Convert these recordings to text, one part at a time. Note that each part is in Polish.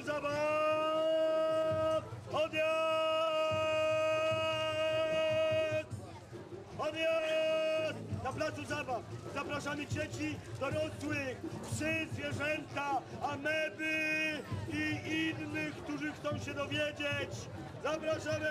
placu zabaw! Odjazd! Odjazd! Na placu zabaw zapraszamy dzieci, dorosłych, psy, zwierzęta, ameby i innych, którzy chcą się dowiedzieć. Zapraszamy!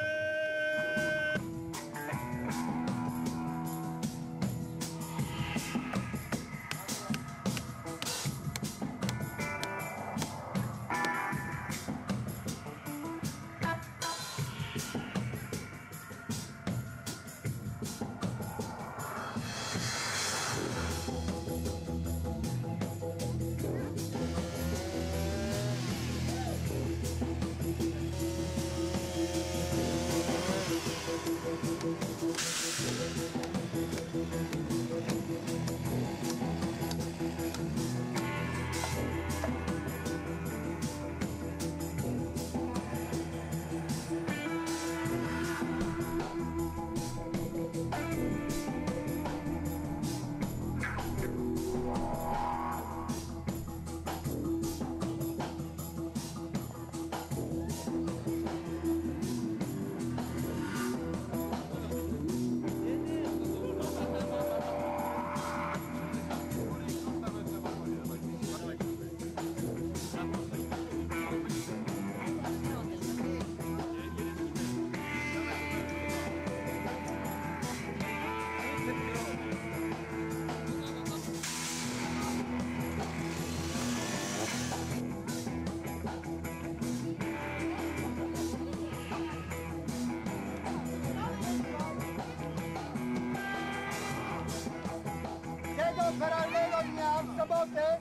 Karalnego dnia w sobotę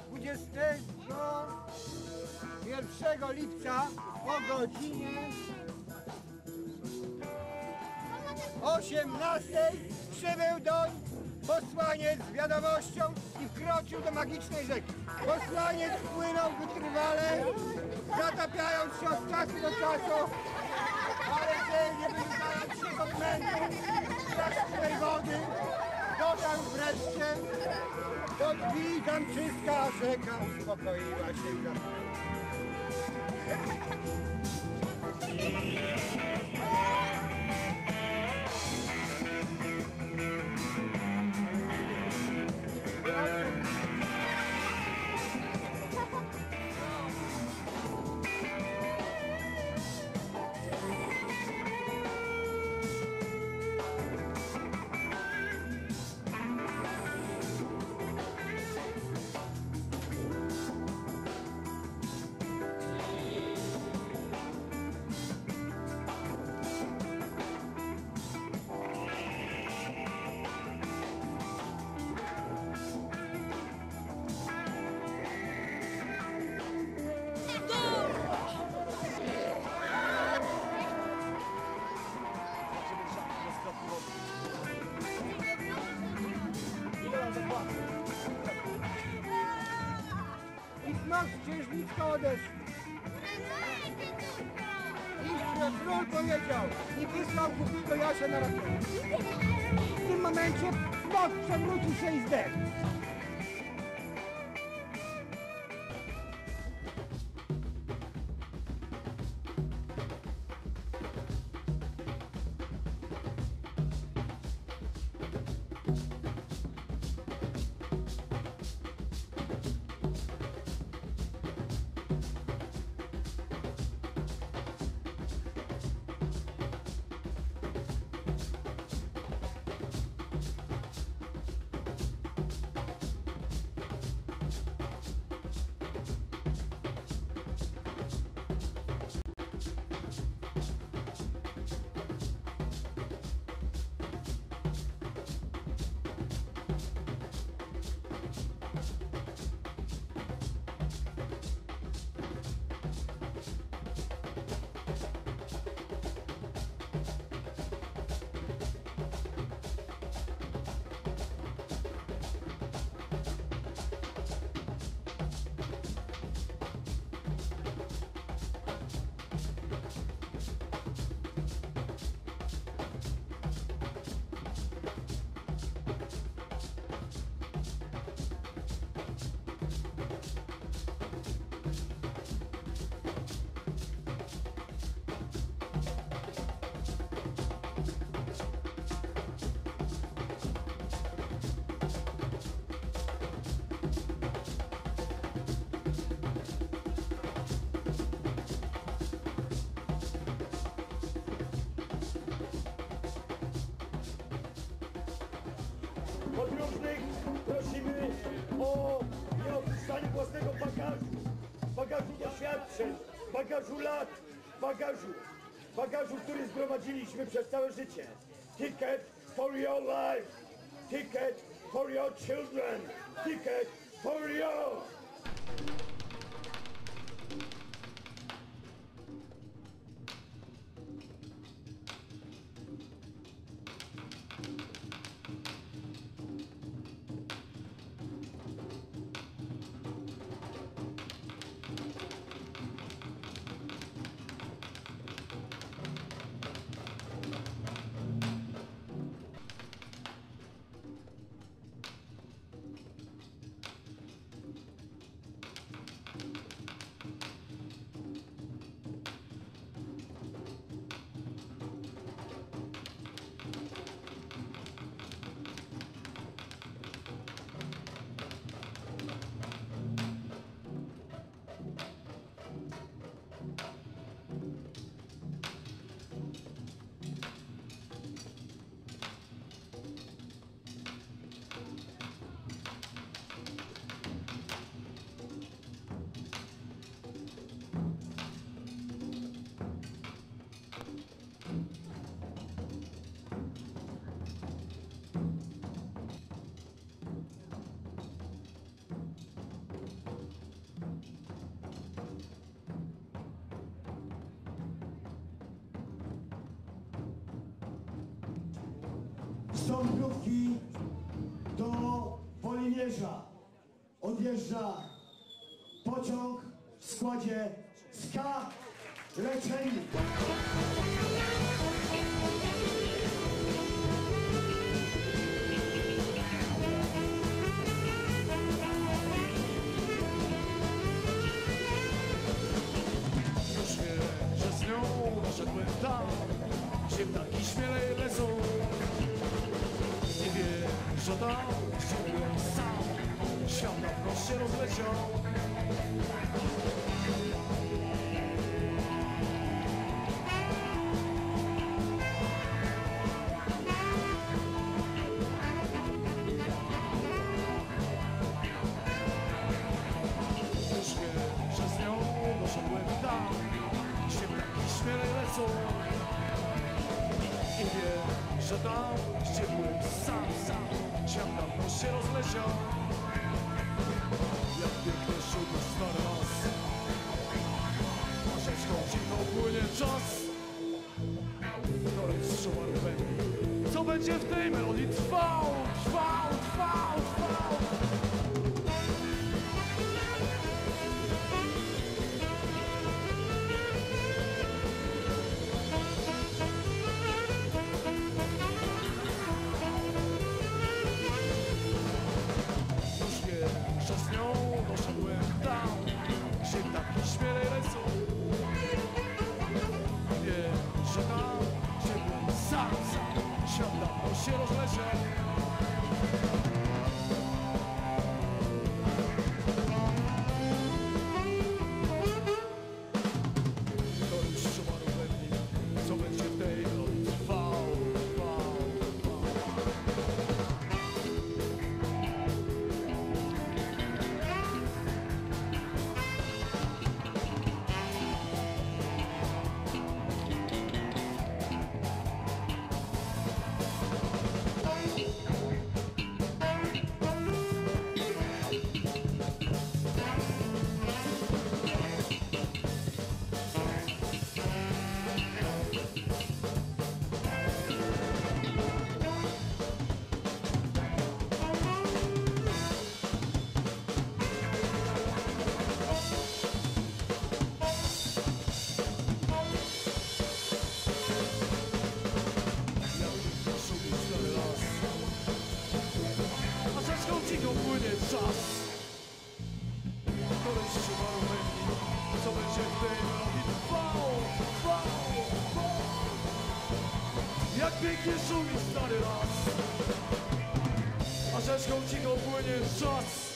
21 lipca o godzinie 18 przybył doń posłaniec z wiadomością i wkroczył do magicznej rzeki. Posłaniec płynął wytrwale, zatapiając się od czasu do czasu, ale nie wyzwalając się z odmętu strasznej wody. Dotarł wreszcie do drzwi zamczyska, a rzeka uspokoiła się. I smok z księżniczką odeszli. I król powiedział i wysłał głupiego Jasia na ratunek. W tym momencie smok przewrócił się i zdechł. Podróżnych prosimy o nieopuszczanie własnego bagażu doświadczeń, bagażu lat, bagażu, który zgromadziliśmy przez całe życie. Ticket for your life, ticket for your children, ticket for your... Stąpówki do Polimierza odjeżdża pociąg w składzie Ska Leczeni. Już wie, że z nią doszedłem tam, gdzie ptaki śmielej lecą. Nie wie, że tam, gdzie byłem sam, świat dawno się rozleciał. Już wie, że z nią doszedłem tam, gdzie ptaki śmielej lecą. I wie, że tam, gdzie byłem sam, świat dawno się rozleciał. Jak pięknie szedł stary las, a rzeczką cicho płynie czas. To jest szumar pędzi, co będzie w tej melodii trwał. Że z nią doszedłem tam, gdzie ptaki śmielej lecą. Wie, że tam, gdzie byłem sam, świat dawno się rozleciał. To już szumaru we mnie, co będzie w tej melodii trwał. Cicho płynie czas. To jest szumaru męki, co będzie w tej melodii trwał. Jak pięknie szumi stary las, a rzeczką cicho płynie czas.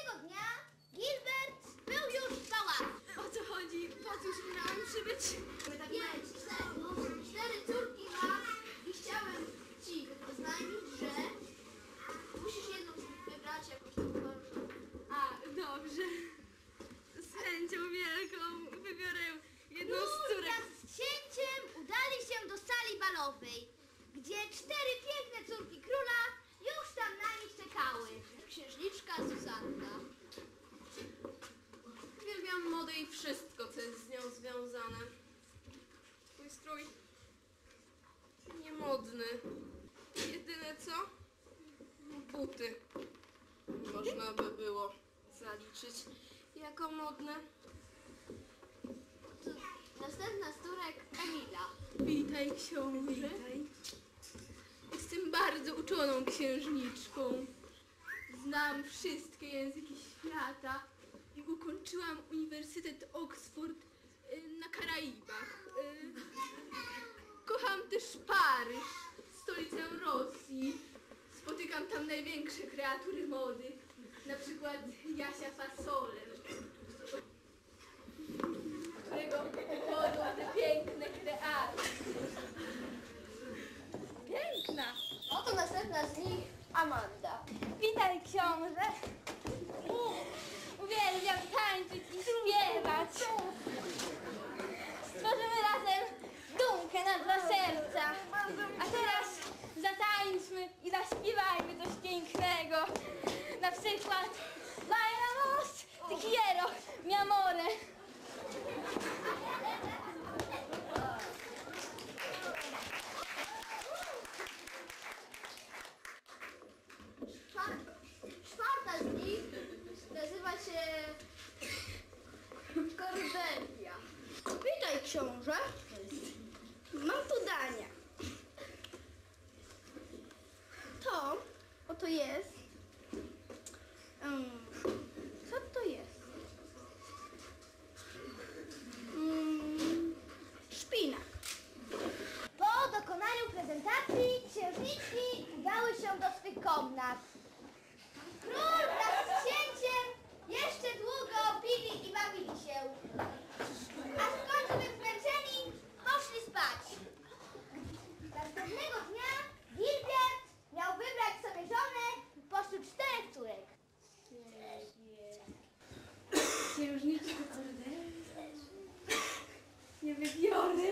Następnego dnia Gilbert był już w pałacu. O co chodzi? Po cóż miałam przybyć? Więc cztery córki mam i chciałem ci oznajmić, że musisz jedną z nich wybrać jakąś tam chorą. A, dobrze. Z chęcią wielką wybiorę jedną z córek. Wraz z księciem udali się do sali balowej, gdzie 4 piękne córki króla już tam na nich czekały. Księżniczka Zuzanna. Uwielbiam modę i wszystko, co jest z nią związane. Twój strój niemodny. Jedyne co? Buty. Można by było zaliczyć jako modne. Następna z córek Emila. Witaj, książę. Witaj. Jestem bardzo uczoną księżniczką. Znam wszystkie języki świata i ukończyłam Uniwersytet Oxford na Karaibach. Kocham też Paryż, stolicę Rosji. Spotykam tam największe kreatury mody, na przykład Jasia Fasolę, którego pochodzą te piękne kreacje. Piękna! Oto następna z nich Amanda. Witaj, książę. Uwielbiam tańczyć i śpiewać. Stworzymy razem dumkę na 2 serca. A teraz zatańczmy i zaśpiewajmy coś pięknego. Na przykład Bailamos, te quiero, mi amore. Czwarta z nich nazywa się Cordelia. Witaj, książę. Mam tu dania. To, oto jest. Co to jest? Szpinak. Po dokonaniu prezentacji księżniczki udały się do swych komnat. Król wraz z księciem jeszcze długo pili i bawili się. Aż w końcu zmęczeni poszli spać. Następnego dnia Gilbert miał wybrać sobie żonę pośród 4 córek. Księżniczko Cordelia, nie wybiorę.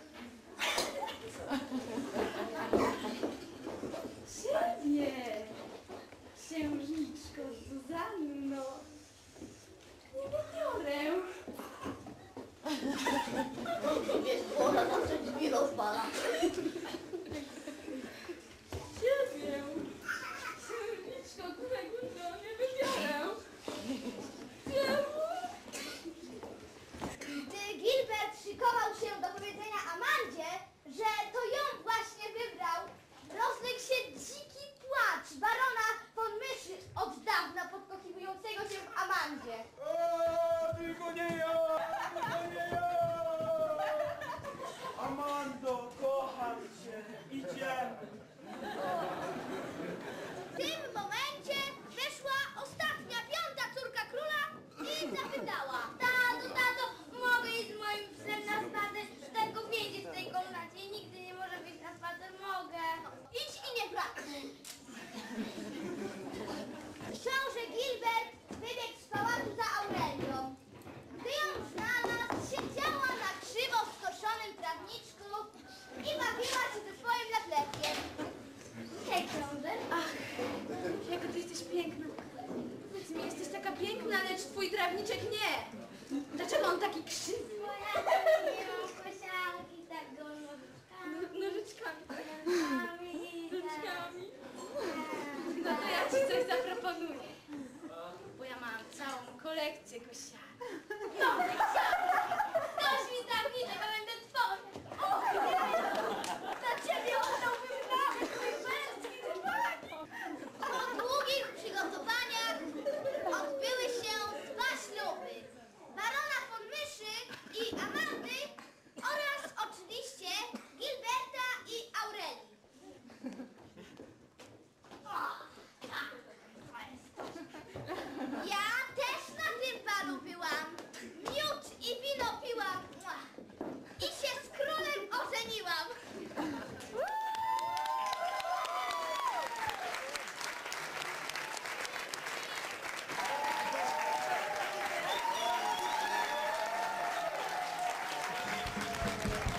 Ciebie, księżniczko Zuzanno, nie wybiorę. Wiesz, ona zawsze drzwi rozwala. Ciebie, księżniczko, którego nie wybiorę. Gdy Gilbert szykował się do powiedzenia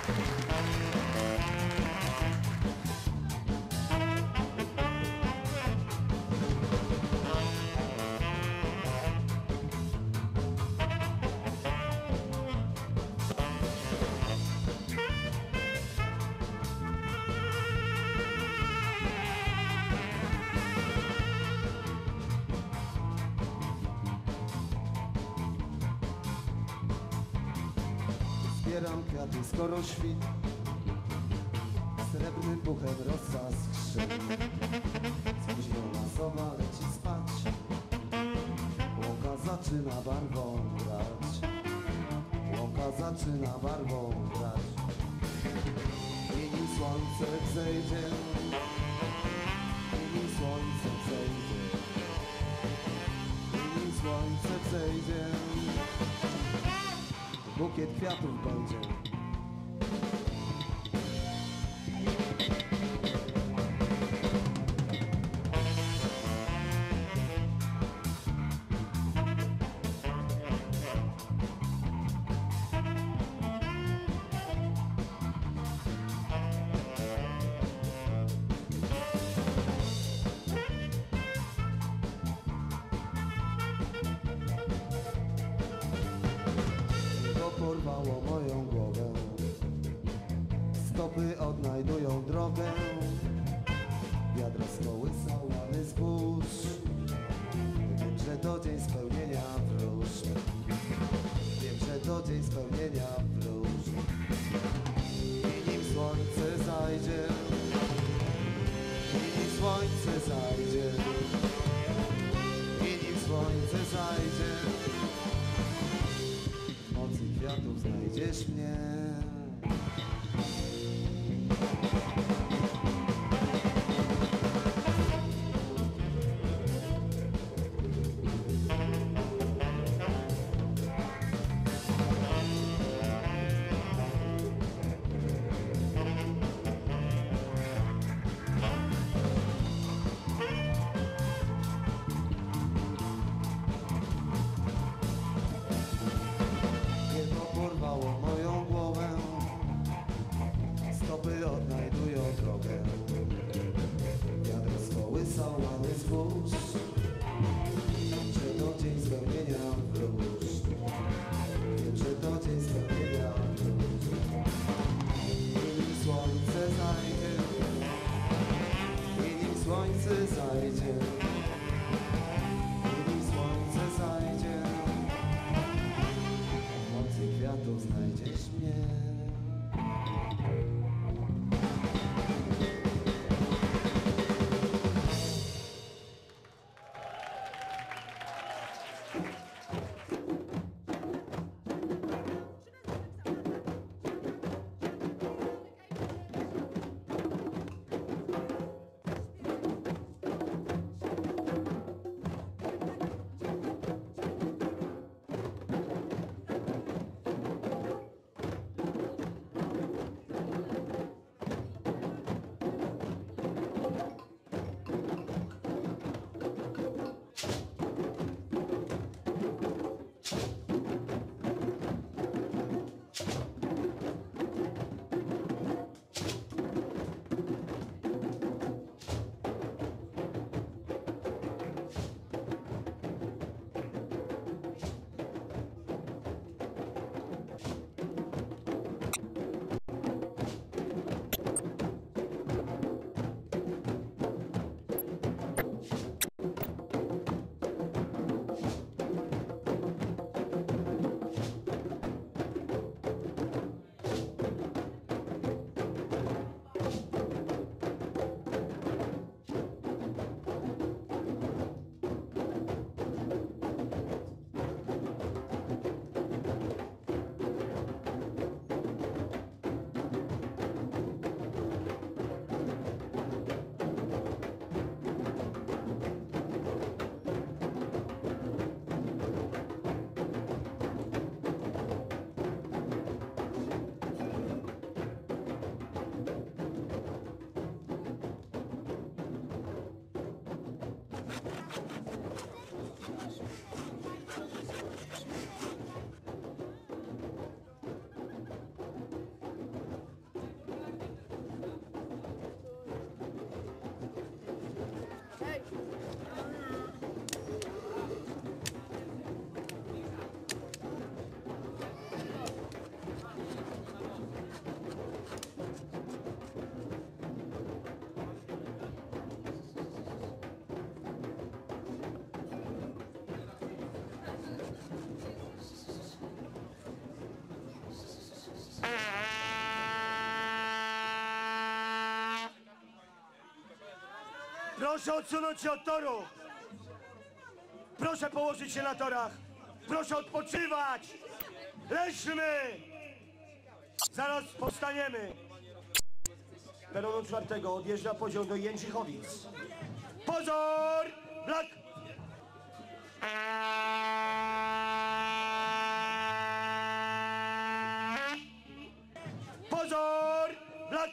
Zbieram kwiaty, skoro świt, srebrnym puchem rosa skrzy. Spóźniona sowa leci spać, łąka zaczyna barwą grać. Łąka zaczyna barwą grać. I nim słońce wzejdzie, i nim słońce wzejdzie, i nim słońce wzejdzie, bukiet kwiatów będzie. Porwało moją głowę, stopy odnajdują drogę, wiadro skołysał łany zbóż. Wiem, że to dzień spełnienia wróżb, wiem, że to dzień spełnienia wróżb. I nim słońce zajdzie, i nim słońce zajdzie, i nim słońce zajdzie, w mocy kwiatów znajdziesz mnie. Porwało moją głowę, stopy odnajdują drogę, wiatr skołysał łany zbóż. Wiem, że to dzień spełnienia wróżb, wiem, że to dzień spełnienia wróżb. I nim słońce zajdzie, i nim słońce zajdzie, i nim słońce zajdzie, w mocy kwiatów znajdziesz mnie. Proszę odsunąć się od toru. Proszę położyć się na torach. Proszę odpoczywać. Leżmy. Zaraz powstaniemy. Peronu 4 odjeżdża pociąg do Jędrzychowic. Pozor! Blak! Pozor! Blak!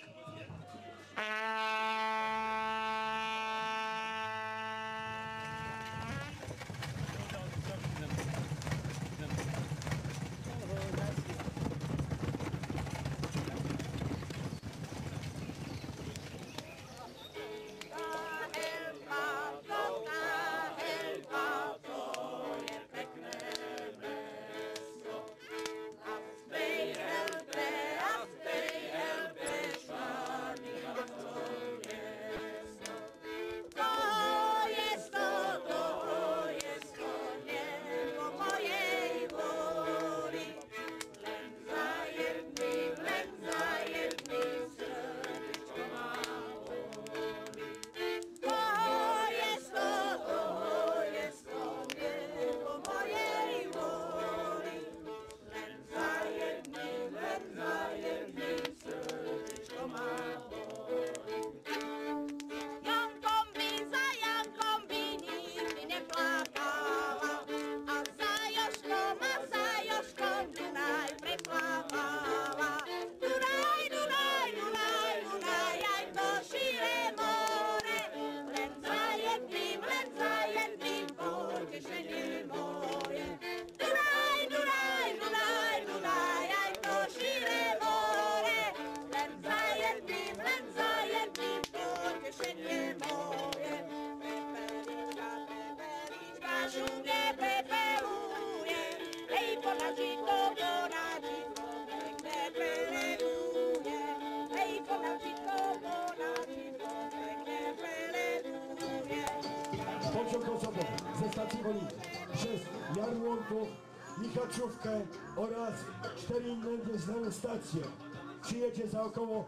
Pociąg osobowy ze stacji Wolin przez Jarłątów, Michaczówkę oraz 4 inne nieznane stacje przyjedzie za około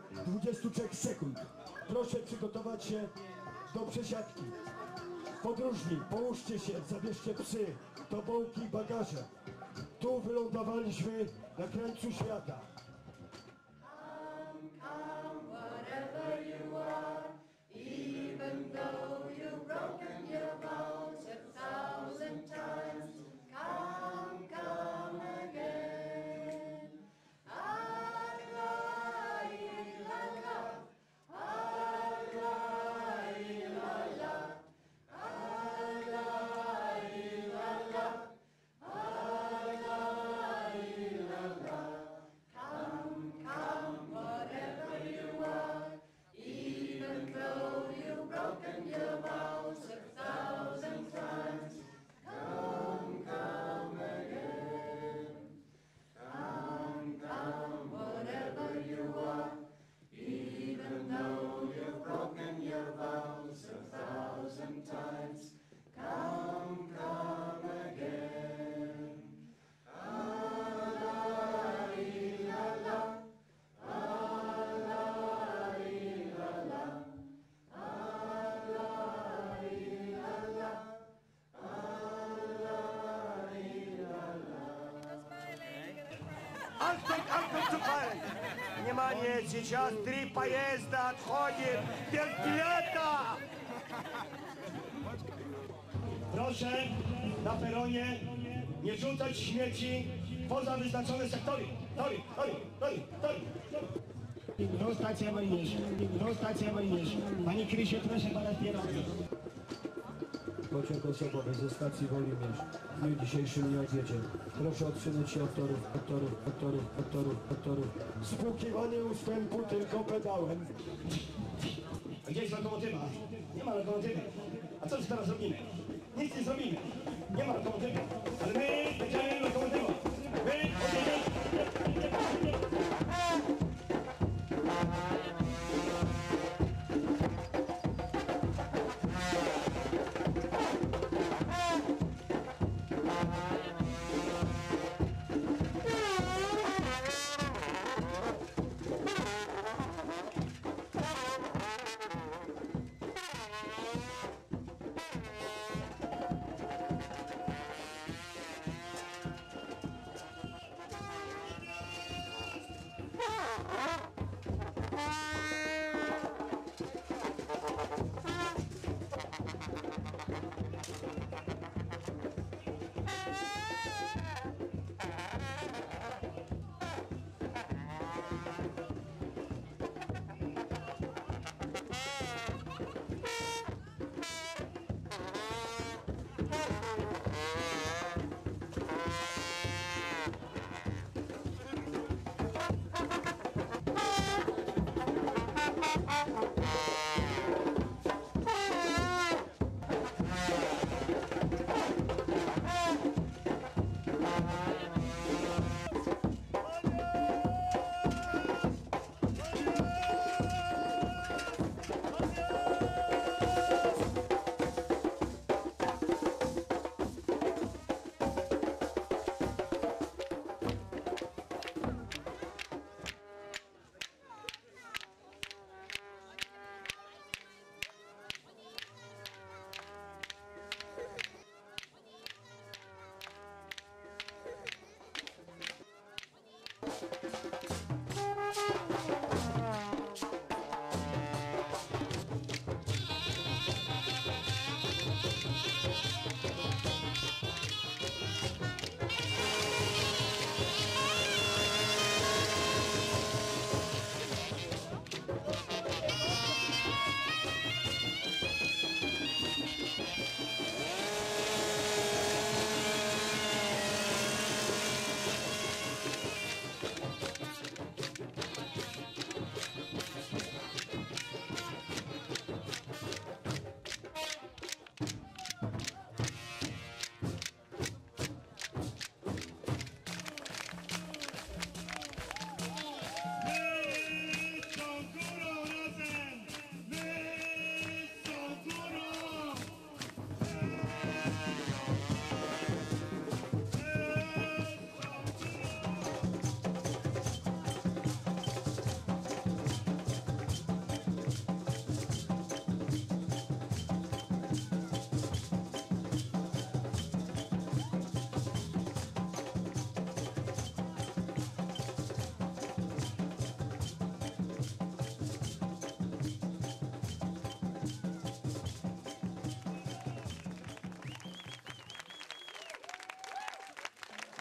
23 sekund. Proszę przygotować się do przesiadki. Podróżni, połóżcie się, zabierzcie psy, tobołki i bagaże. Tu wylądowaliśmy na krańcu świata. Внимание, сейчас 3 поезда отходит без билета! Proszę na peronie nie rzucać śmieci poza wyznaczone sektory. Tory. Stacja Wolin. Panie Krysie, proszę pana kierowcę. Pociąg osobowy ze stacji Wolimierz w dniu dzisiejszym nie odjedzie. Proszę odsunąć się od torów. Spłukiwanie ustępu tylko pedałem. A gdzie jest lokomotywa? Nie ma lokomotywy. A co teraz zrobimy? Nic nie zrobimy. Nie ma lokomotywy. Ale my będziemy lokomotywą. My odjedziemy.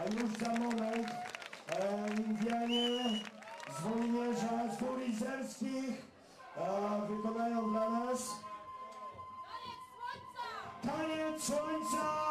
a już za moment Indianie z Wojnierza, z Gór Izerskich wykonają dla nas Taniec Słońca!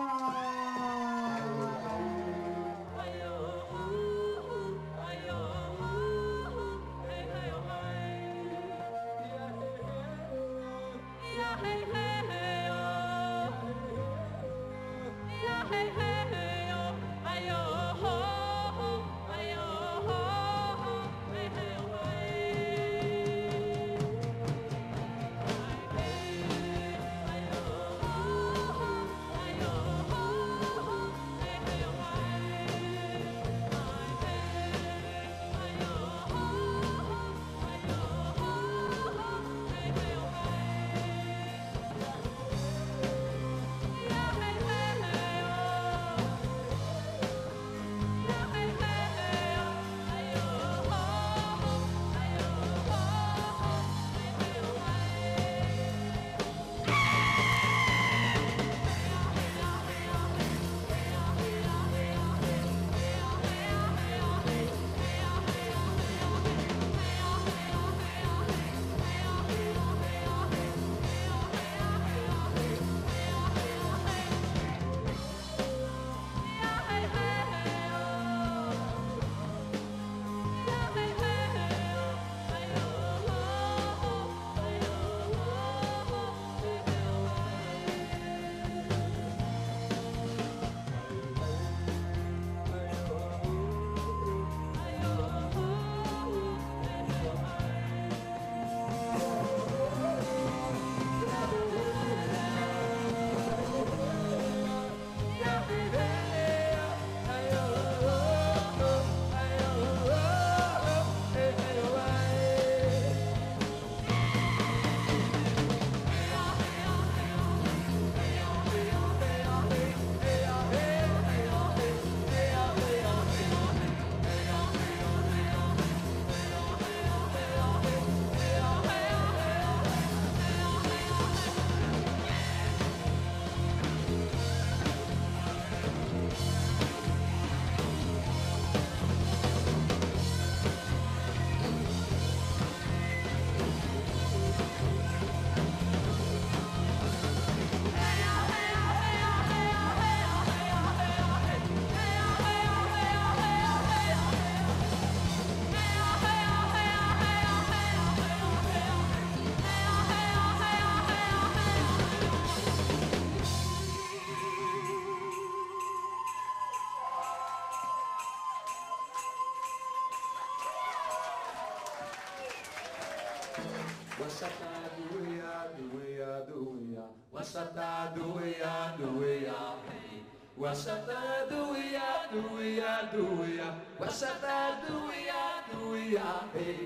Wasata duya duya duya, wasata duya duya, wasata duya duya duya, wasata duya duya,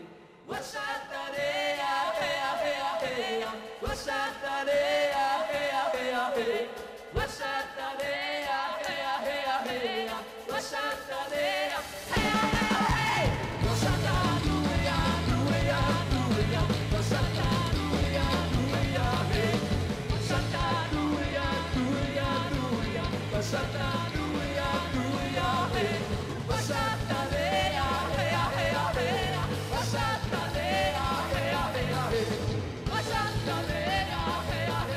wasata deya heya heya heya, wasata deya heya heya heya, wasata deya heya heya heya, wasata deya heya heya heya, wasata duya duya duya, wasata duya duya hey, wasata duya duya duya, wasata duya duya hey, wasata deya heya heya heya, wasata deya heya heya hey, wasata deya heya heya.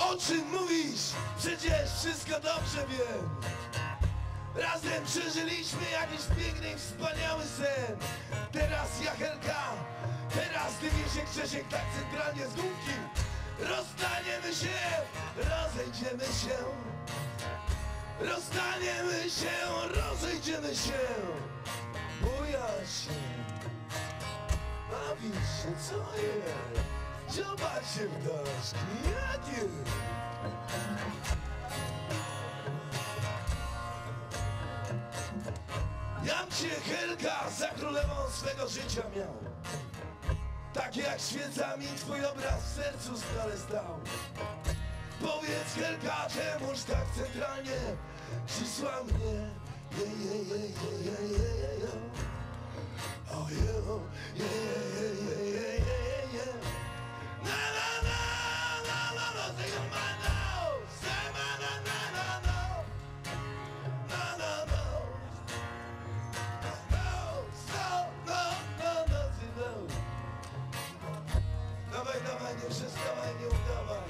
O czym mówisz? Przecież wszystko dobrze wiem. Razem przeżyliśmy jakiś piękny i wspaniały sen. Teraz ja Helka, teraz ty Wiesiek, Czesiek, tak centralnie z gumki. Rozstaniemy się, rozejdziemy się. Rozstaniemy się, rozejdziemy się. Bo ja się bawisz się, co jest? Zobaczcie wdaszki, jakie. Jam cię Helka za królewą swego życia miał. Tak jak świecami twój obraz w sercu stale stał. Powiedz Helka, czemuż tak centralnie przysła mnie. Dawaj, dawaj, nie przestawaj, nie udawaj.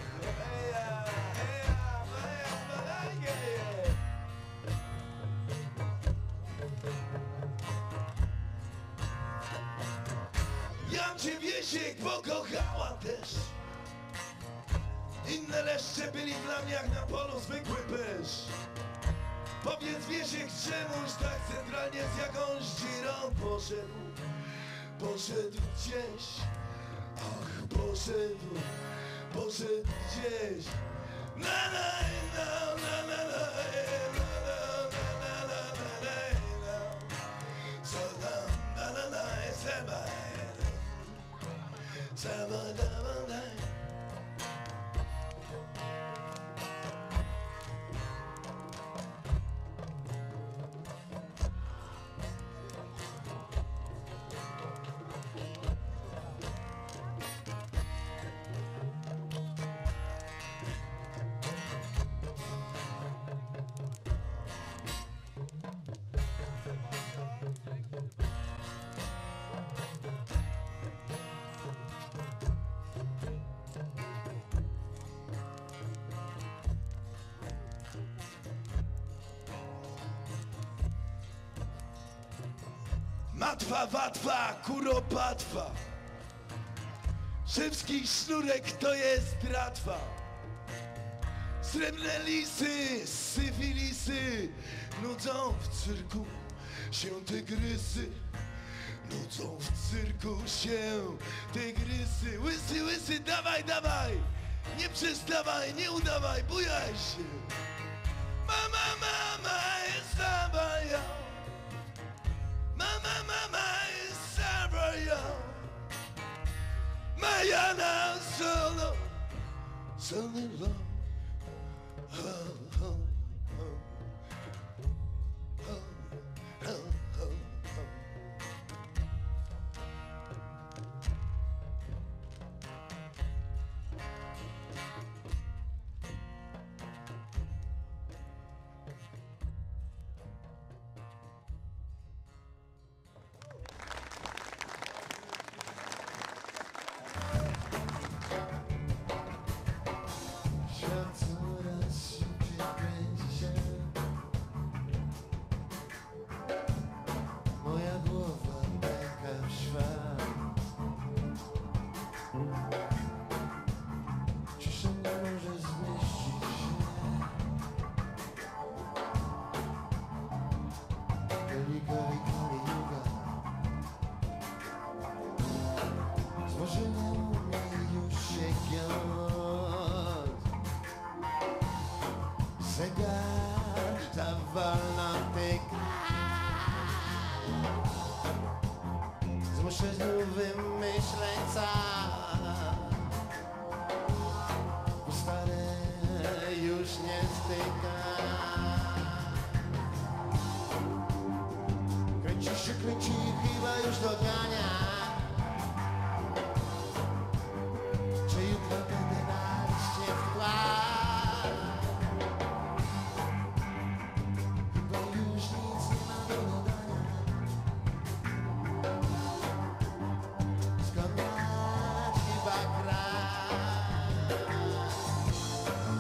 Jam cię Wiesiek pokochała też. Inne leszcze byli dla mnie jak na polu zwykły pysz. Powiedz Wiesiek, czemuś tak centralnie z jakąś dzirą poszedł. Poszedł gdzieś. Ach, poszedł gdzieś. Na na na na na na Matwa, watwa, kuropatwa. Szewski sznurek to jest tratwa. Srebrne lisy, syfilisy nudzą w cyrku się tygrysy. Nudzą w cyrku się tygrysy. Łysy, łysy, dawaj, dawaj. Nie przestawaj, nie udawaj, bujaj się. Mama, mama jest zabaja. Mama, mama is Sabria. Mayana solo, solo. Muszę znów wymyśleć bo stare już nie styka. Kręci, chyba już dogania. Czy jutro będę na liście wkład? Chyba już nic nie ma do dodania. Skąd miać chyba kraj?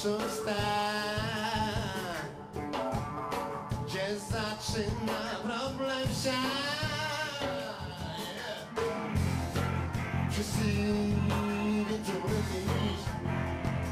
szósta, gdzie zaczyna problem się. Wszyscy wieczorem iść